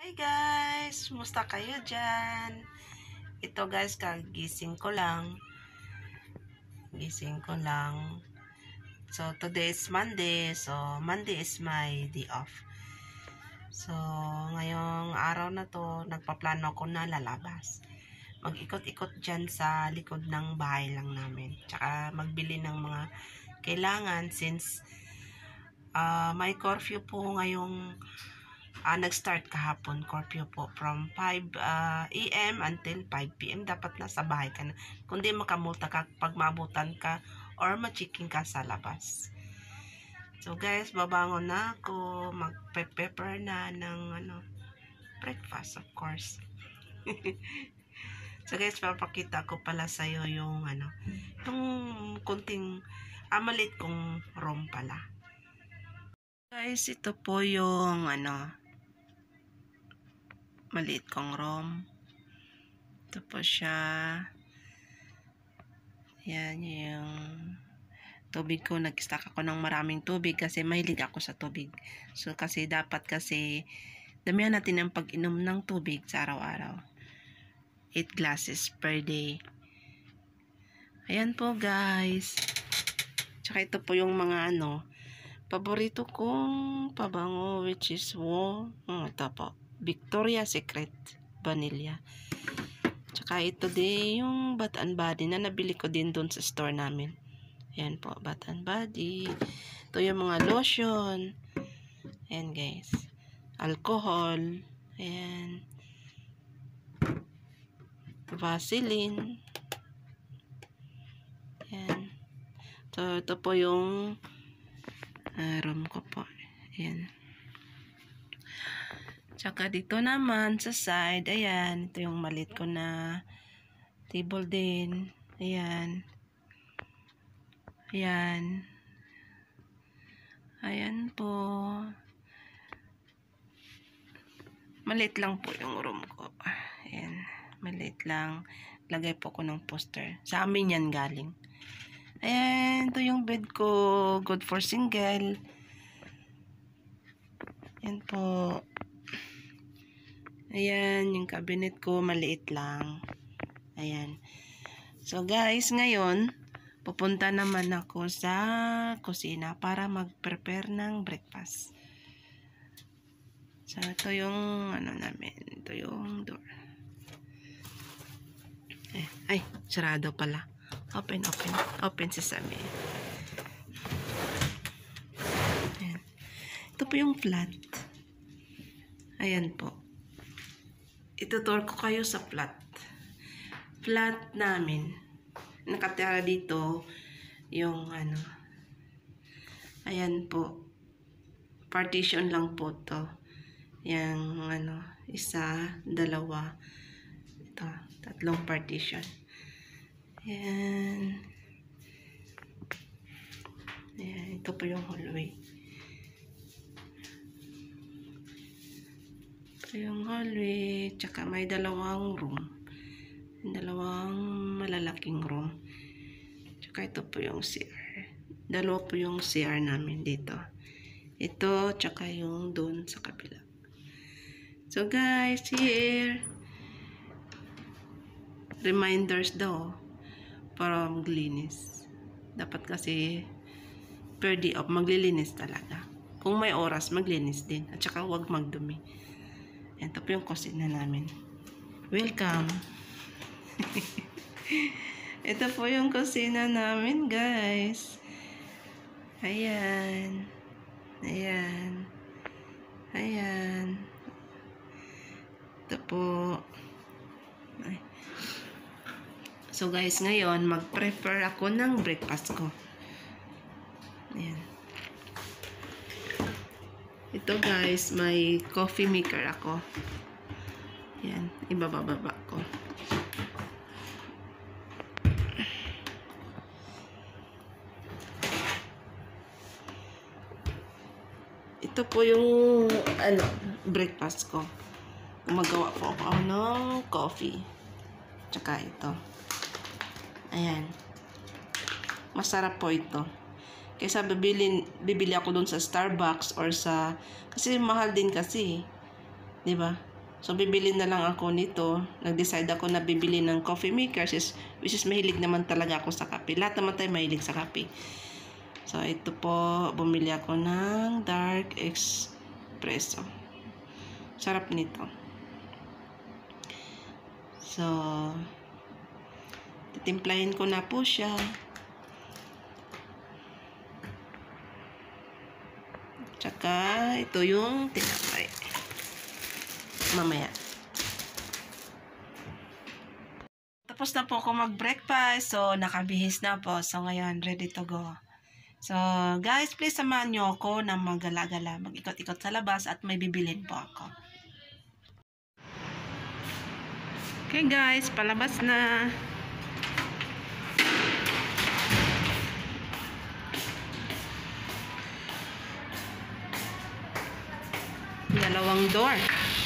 Hi guys! Musta kayo dyan? Ito guys, kagising ko lang. So, today is Monday. So, Monday is my day off. So, ngayong araw na to, nagpaplano ako na lalabas. Mag-ikot-ikot dyan sa likod ng bahay lang namin. Tsaka magbili ng mga kailangan since may curfew po ngayong nag-start kahapon, curfew po from 5 a.m. until 5 p.m. Dapat nasa bahay ka na. Kundi makamulta ka pag maabutan ka or ma-checking ka sa labas. So guys, babangon na ako, mag-prepare na ng breakfast of course. So guys, papakita ko pala sa'yo yung yung kunting maliit kong room pala. Guys, ito po yung maliit kong room. Ito po siya. Yan yung tubig ko. Nag-stack ako ng maraming tubig kasi mahilig ako sa tubig. So kasi dapat damihan natin ang pag-inom ng tubig sa araw-araw. 8 glasses per day. Ayan po guys. Tsaka ito po yung mga paborito kong pabango which is ito po. Victoria's Secret Vanilla. Tsaka ito din yung Bath and Body na nabili ko din doon sa store namin. Ayan po, Bath and Body. Ito yung mga lotion. Ayan guys. Alcohol. Ayan. Vaseline. Ayan. So, ito po yung room ko po. Ayan. Tsaka dito naman sa side, ayan, ito yung maliit ko na table din. Ayan. Ayan. Ayan po. Maliit lang po yung room ko. Ayan. Maliit lang. Lagay po ko ng poster. Sa amin yan galing. Ayan. Ito yung bed ko. Good for single. Ayan po. Ayan, yung cabinet ko, maliit lang. Ayan. So, guys, ngayon, pupunta naman ako sa kusina para mag-prepare ng breakfast. So, ito yung, namin. Ito yung door. Ay, sarado pala. Open sesame. Ayan. Ito po yung flat. Ayan po. Itutur ko kayo sa flat namin. Nakatira dito yung ayan po, partition lang po to. Yung isa, dalawa, ito, tatlong partition. Ayan. Ayan, ito po yung hallway. Yung hallway, tsaka may dalawang room. Dalawang malalaking room. Tsaka ito po yung CR. Dalawa po yung CR namin dito. Ito, tsaka yung doon sa kabila. So guys, here. Reminders daw para maglinis. Dapat kasi per day off, maglilinis talaga. Kung may oras, maglinis din. At tsaka huwag magdumi. Ito po yung kusina namin. Welcome! Ito po yung kusina namin, guys. Ayan. Ayan. Ayan. Ito po. Ay. So, guys, ngayon, mag-prepare ako ng breakfast ko. Ayan. Ito guys, may coffee maker ako. Yan, ibababa ko. Ito po yung breakfast ko. Gumagawa po ako ng coffee. Tsaka ito. Ayan. Masarap po ito. Kaysa bibili ako doon sa Starbucks or kasi mahal din kasi, 'di ba? So, bibili na lang ako nito. Nag-decide ako na bibili ng coffee maker, which is mahilig naman talaga ako sa kape. Lahat naman tayo mahilig sa kape. So, ito po, bumili ako ng dark espresso. Sarap nito. So, titimplahin ko na po siya. Tsaka, ito yung tinapay. Mamaya. Tapos na po ako mag-breakfast. So, nakabihis na po. So, ngayon, ready to go. So, guys, please samahan nyo ako na mag-gala-gala. Mag-ikot-ikot sa labas at may bibilin po ako. Okay, guys. Palabas na. Dalawang door.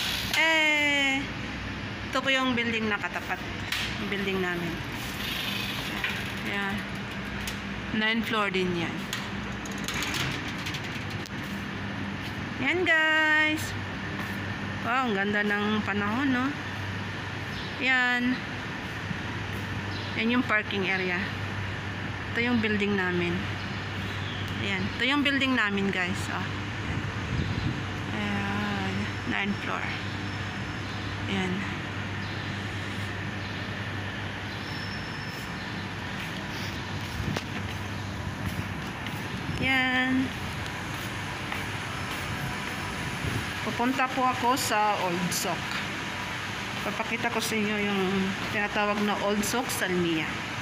Ito po yung building na katapat. Yung building namin. Ayan. 9th floor din yan. Yan, guys. Wow, ang ganda ng panahon, no? Yan. Yan yung parking area. Ito yung building namin. Ayan. Ito yung building namin, guys. Oh. 9th floor. Ayan. Yan. Pupunta po ako sa Old Sock. Papakita ko sa inyo yung tinatawag na Old Sock Salmia.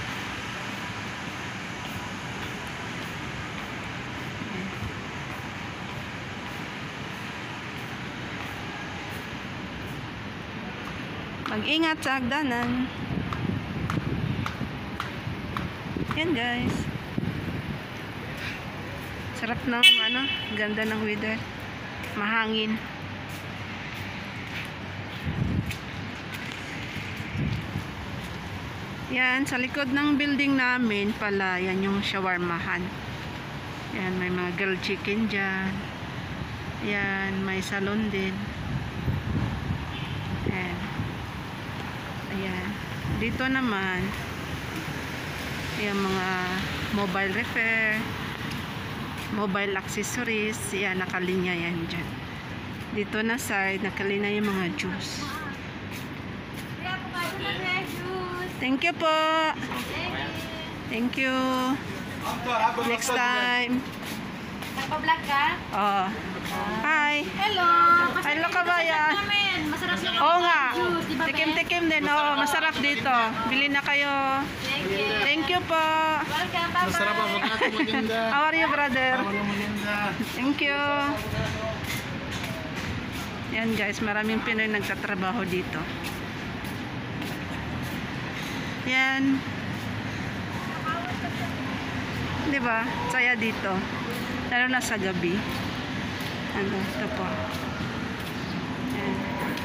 Mag-ingat sa hagdanan. Yan, guys. Sarap ng ganda ng weather. Mahangin. Yan, sa likod ng building namin pala, yan yung shawarmahan. Yan, may mga grilled chicken dyan. Yan, may salon din. Yan. Ayan. Dito naman, yung mga mobile repair, mobile accessories, yan, nakalinya yan dyan. Dito na side, nakalinya yung mga juice. Thank you po. Thank you. Next time. Nagpa-vlog ka? Oh. Hi. Hello. Hello, kabayan. Masarap na Oo nga. juice, di ba, Tikim-tikim din. Oo, masarap dito. Bili na kayo. Thank you. Thank you po. Welcome, bye-bye. Masarap ang pagkain mo, Linda. How are you, brother? Linda. Thank you. Yan, guys. Maraming Pinoy nagtatrabaho dito. Yan. Diba? Saya dito. Lalo na sa gabi. Ito po. Yan.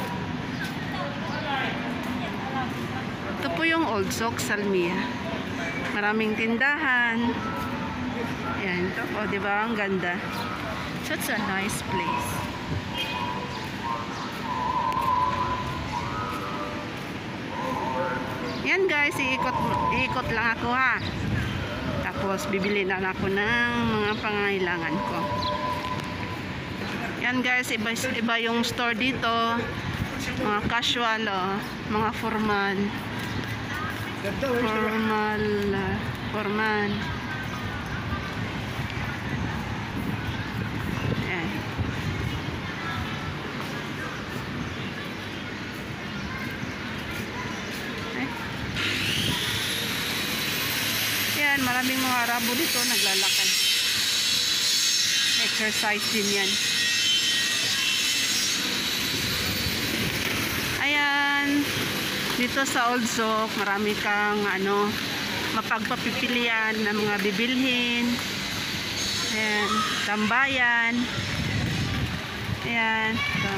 Ito po yung Old Sock Salmia. Maraming tindahan. Yan. Ito po. Diba? Ang ganda. So, it's a nice place. Yan, guys. Iikot lang ako, ha. Tapos, bibili na ako ng mga pangailangan ko. Yan, guys, iba yung store dito. Mga casual, oh, mga formal. Formal. Yan. Yan, maraming mga Arabo dito naglalakad. Exercise din yan. Ayan, dito sa Old Sock, marami kang mapagpapipilian ng mga bibilhin. Ayan, tambayan. Ayan, ito.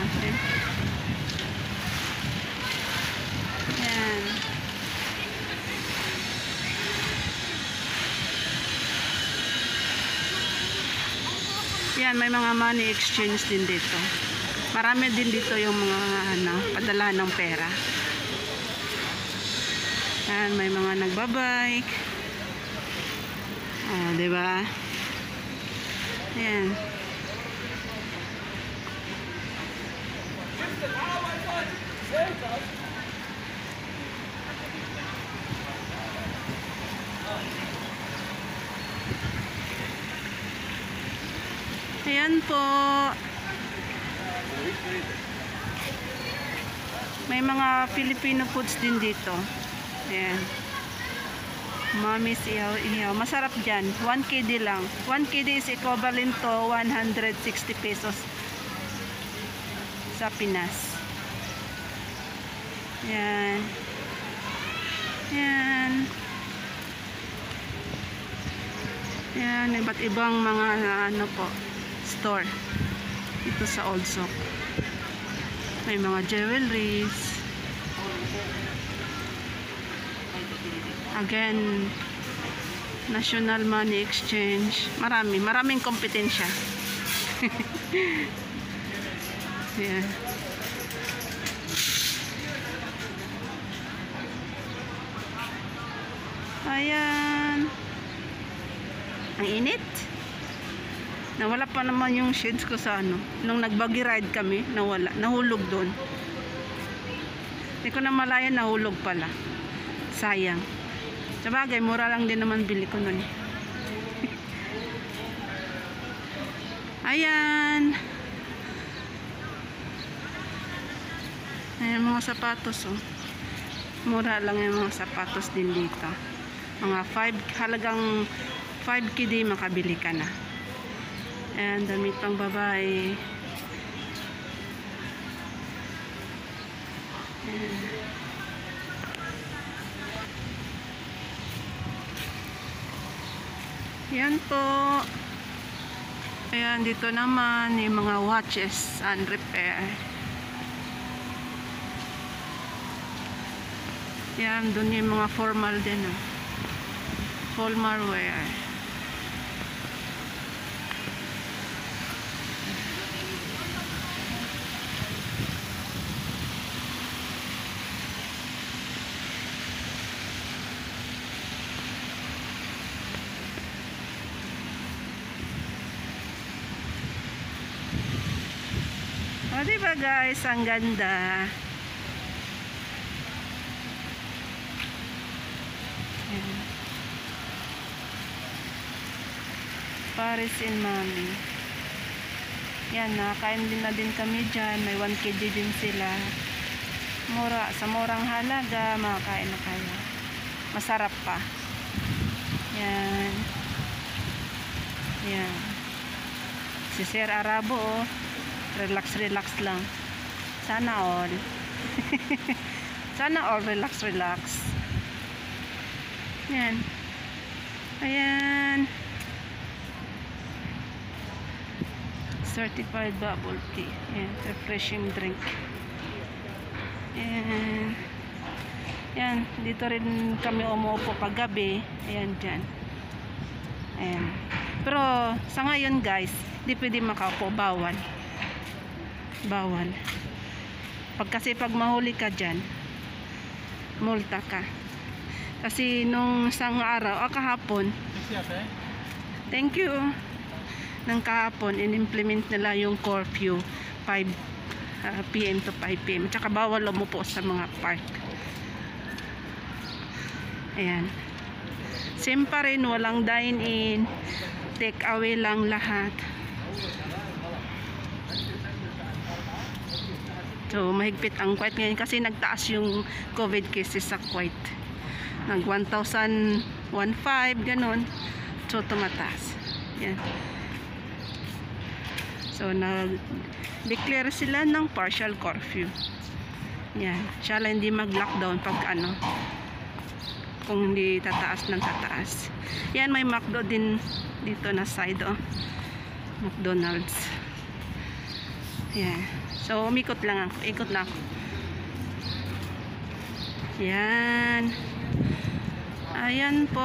Ayan. Yan, may mga money exchange din dito. Marami din dito yung mga ano, padala ng pera. Yan, may mga nagbabike. Ah, di ba? Yan. Ayan po. May mga Filipino foods din dito. Ayan. Mommy's ihaw. Masarap dyan. 1 KD lang. 1 KD is equivalent to 160 pesos sa Pinas. Ayan. Ayan. Ayan. Iba't ibang mga ano po, store. Ito sa Old Sock. May mga jewelries. Again, National Money Exchange. Maraming kompetensya. Yeah. Ayan. Ang init. Nawala pa naman yung shades ko sa ano. Nung nag-buggy ride kami, nawala. Nahulog doon. Hindi ko na malaya, nahulog pala. Sayang. Sabagay, mura lang din naman bili ko nun. Ayan. Ayan mga sapatos, oh. Mura lang yung mga sapatos din dito. Mga halagang 5 KD makabili ka na. Ayan, damit pang babae. Ayan. Yan po. Ayan, dito naman yung mga watches and repair. Yan, dun yung mga formal din. Oh. Formal wear. O, diba guys, ang ganda. Ayan. Paris and Mommy. Yan, nakain din na din kami dyan. May 1 KG din sila. Mura, sa murang halaga, makakain na kayo. Masarap pa. Yan. Yan. Si Sir Arabo, oh. Relax lang. Sana all. Sana all relax. Yan. Ayan. Certified bubble tea. Ayan. Refreshing drink. Ayan. Yan. Dito rin kami umuupo paggabi. Ayan dyan. Ayan. Pero sa ngayon guys, di pwede makaupo. Bawal. Kasi pag mahuli ka dyan, multa ka. Kasi nung isang araw, kahapon, thank you, nang kahapon, in-implement nila yung curfew 5 PM to 5 PM. Tsaka bawal umupo sa mga park. Ayan. Same pa rin, walang dine-in, take away lang lahat. So, mahigpit ang Kuwait ngayon kasi nagtaas yung COVID cases sa Kuwait. Nag 1,015, ganun. So, tumataas. Yan. So, nag-declare sila ng partial curfew. Yan. Siya lang hindi mag-lockdown pag ano. Kung hindi tataas ng tataas. Yan, may McDo din dito na side, oh. McDonald's. Yan. So, umikot lang ako. Ikot na ako. Yan. Ayan po.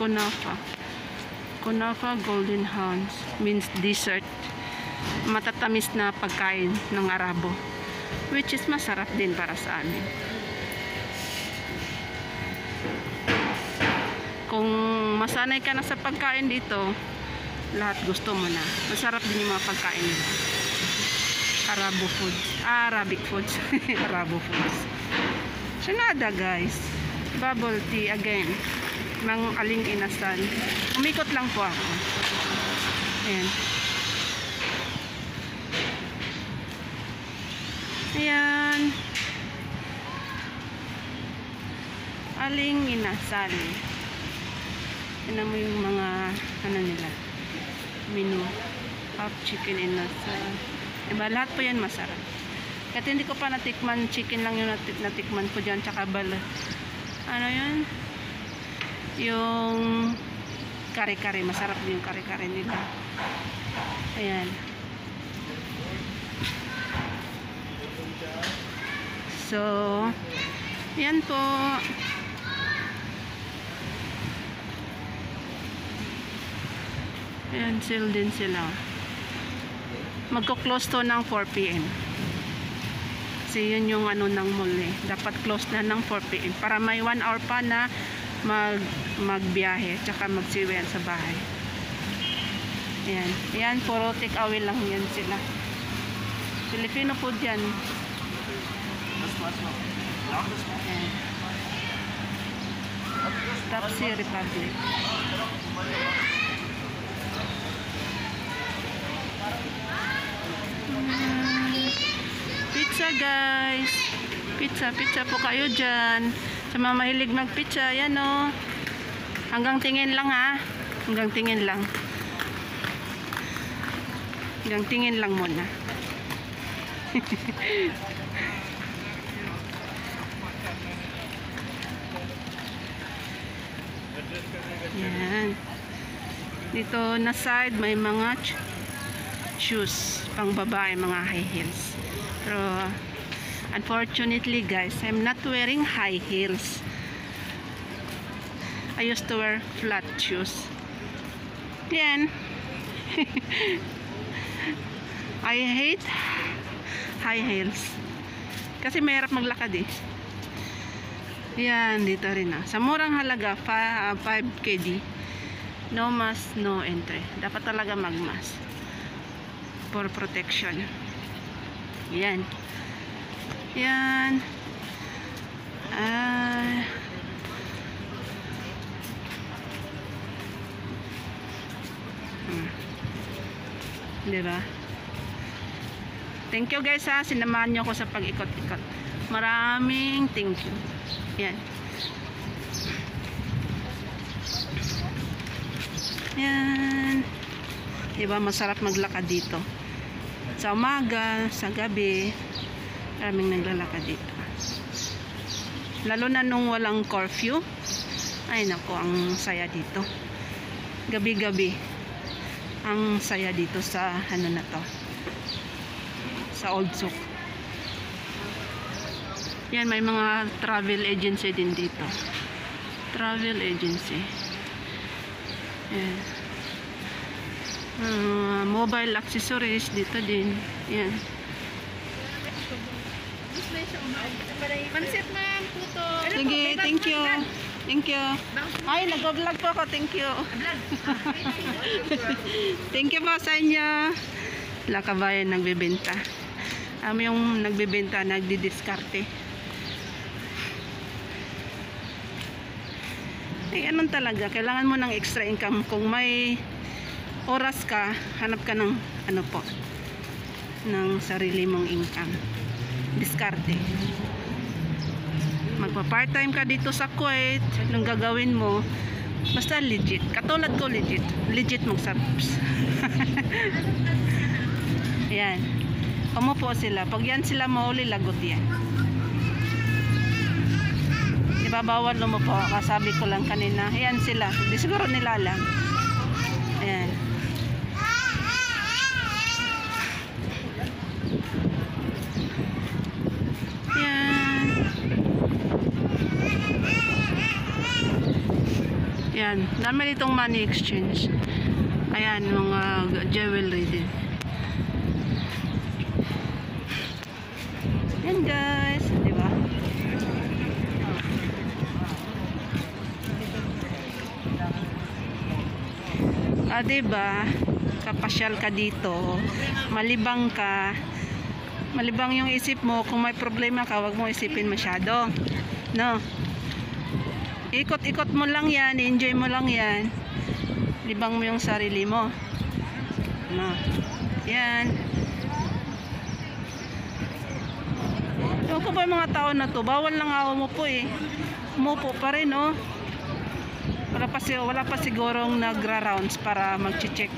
Kunafa. Kunafa Golden Hounds means dessert. Matatamis na pagkain ng Arabo. Which is masarap din para sa amin. Kung masanay ka na sa pagkain dito, lahat gusto mo na. Masarap din yung mga pagkain nila. Arabo foods. Arabic foods. Arabo foods. Sanada guys. Bubble tea again. Mang aling inasal. Umikot lang po ako. Ayan. Ayan. Aling inasal. Tignan mo yung mga ano nila. Menu. Half chicken inasal. Diba? Lahat po yan masarap. Kahit hindi ko pa natikman, chicken lang yung natikman ko dyan. Tsaka ano yun? Yung kare-kare. Masarap din yung kare-kare nila. Ayan. So, yan po. Ayan, sale din sila. Magko-close to ng 4 PM. Kasi yun yung ano ng mall eh. Dapat close na ng 4 PM. Para may 1 hour pa na magbiyahe. Tsaka magsiwian sa bahay. Ayan. Ayan, puro take away lang yan sila. Filipino food yan. Ayan. Tapsi Republic. Pizza guys. Pizza po kayo dyan. Sa mga mahilig mag-pizza, yan o. Hanggang tingin lang ha. Hanggang tingin lang. Hanggang tingin lang muna. Yan. Dito na side may mga shoes pang babae, mga high heels. Pero unfortunately guys, I'm not wearing high heels. I used to wear flat shoes. Yan. I hate high heels. Kasi mahirap maglakad eh. Yan, dito rin na. Sa murang halaga, 5 KD. No mask, no entry. Dapat talaga magmask. For protection. Yan. Yan. Diba? Thank you guys ha. Sinamahan nyo ako sa pag-ikot-ikot. Maraming thank you. Yan. Yan. Diba masarap maglakad dito. Sa umaga, sa gabi, maraming naglalakad dito. Lalo na nung walang curfew. Ay nako, ang saya dito. Gabi-gabi. Ang saya dito sa ano na to. Sa Old Souk. Yan, may mga travel agency din dito. Travel agency. Yan. Mobile accessories dito din. Yan. Pansit na puto. Sige, thank you. Thank you. Ay, nag-vlog po ako. Thank you. Thank you po sa inyo. Lakabayan nagbebenta. Yung nagbebenta, nagdidiskarte. Eh, anong talaga? Kailangan mo ng extra income. Kung may oras ka, hanap ka ng ano po, ng sarili mong income. Diskarte. Magpa-part-time ka dito sa Kuwait, anong gagawin mo? Basta legit. Katulad ko legit. Legit mag-subs. Yan. Umupo sila. Pag yan sila mahuli, lagot yan. Diba bawal lumupo? Kasabi ko lang kanina. Yan sila. Di siguro nila lang. Ayan. Yan. Yan, dami ditong money exchange. Ayan, mga jewelry din. Yan guys, di ba? Diba? Kapasyal ka dito, malibang ka. Malibang yung isip mo. Kung may problema ka, wag mo isipin masyado. No? Ikot-ikot mo lang yan, enjoy mo lang yan. Libang mo yung sarili mo. No? Yan. Ewan ko ba yung mga tao na to, bawal lang ako mo po eh. Umupo pa rin, oh. Wala pa sigurong nagra-rounds para mag-check.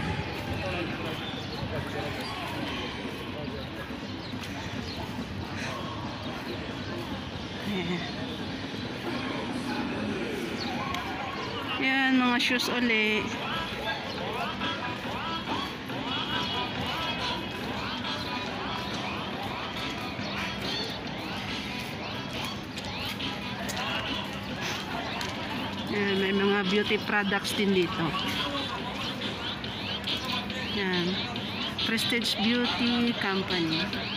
Yan, mga shoes uli. Yan, may mga beauty products din dito. Yan. Prestige Beauty Company.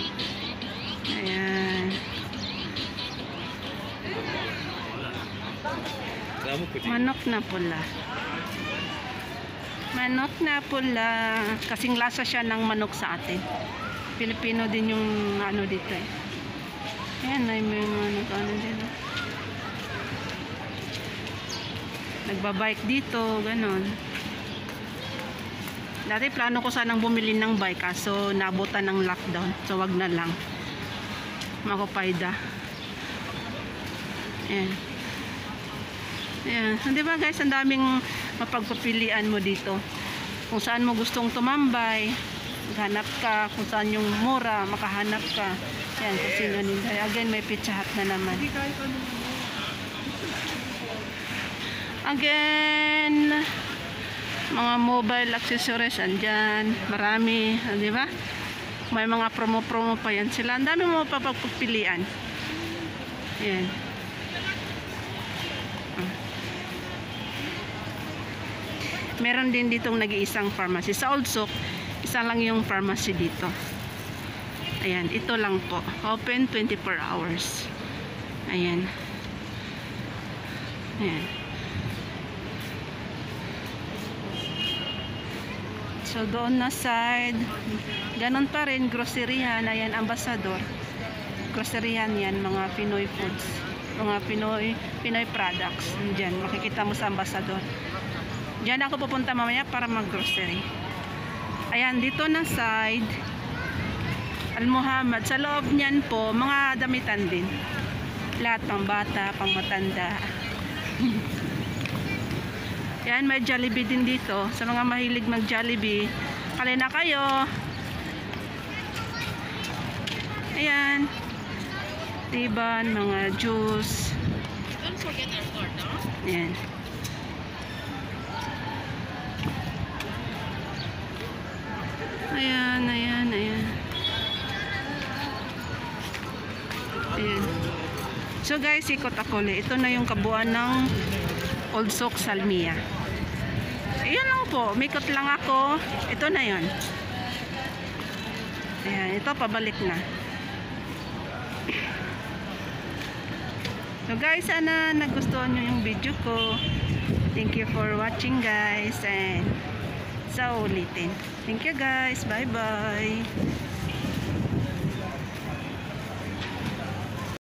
Ayan. Manok na pula. Manok na pula. Kasing lasa siya ng manok sa atin. Pilipino din yung ano dito eh. Ayan, may manok ano dito. Nagbabike dito, ganon. Dati plano ko sanang bumili ng bike kaso naabutan ng lockdown. So wag na lang. Makopayda. Ayan. Ayan. Di ba guys, ang daming mapagpapilian mo dito. Kung saan mo gustong tumambay, maghanap ka. Kung saan yung mura, makahanap ka. Ayan, kasi ganun. Again, may Pizza Hut na naman. Again, mga mobile accessories andyan, marami, di ba? May mga promo-promo pa yan sila. Ang dami mo papagpilian. Ayan. Meron din ditong nag-iisang pharmacy. Sa Old Souk, isa lang yung pharmacy dito. Ayan, ito lang po. Open 24 hours. Ayan. Ayan. So doon na side, ganon pa rin, groceryhan, ayan, Ambassador. Groceryhan yan, mga Pinoy foods, mga Pinoy products. Diyan, makikita mo sa Ambassador. Diyan ako pupunta mamaya para mag-grocery. Ayan, dito na side, Al-Muhammad. Sa loob niyan po, mga damitan din. Lahat, pang bata, pang matanda. Yan, may Jollibee din dito. Sa mga mahilig mag-Jollibee, kali na kayo. Ayan. Tiban, mga juice. Don't forget our card, no? Ayan. Ayan, ayan, ayan. Ayan. So guys, ikot ako ulit. Ito na yung kabuuan ng Old Souk Salmia. Ayan lang po, mikot lang ako. Ito na yon. Ayan, ito pabalik na. So guys, sana nagustuhan nyo yung video ko. Thank you for watching guys, and sa ulitin. Thank you guys, bye bye.